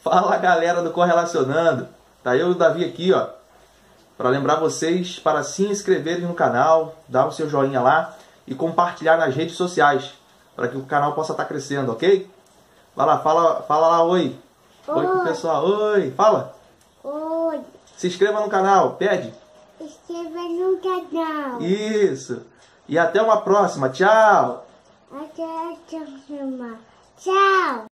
Fala, galera do Correlacionando. Tá eu e o Davi aqui, ó, para lembrar vocês para se inscreverem no canal, dar o seu joinha lá e compartilhar nas redes sociais, para que o canal possa estar crescendo, ok? Vai lá, fala lá, oi. Oi pro pessoal, oi. Fala. Oi. Se inscreva no canal, pede. Inscreva no canal. Isso. E até uma próxima. Tchau. Até a próxima. Tchau.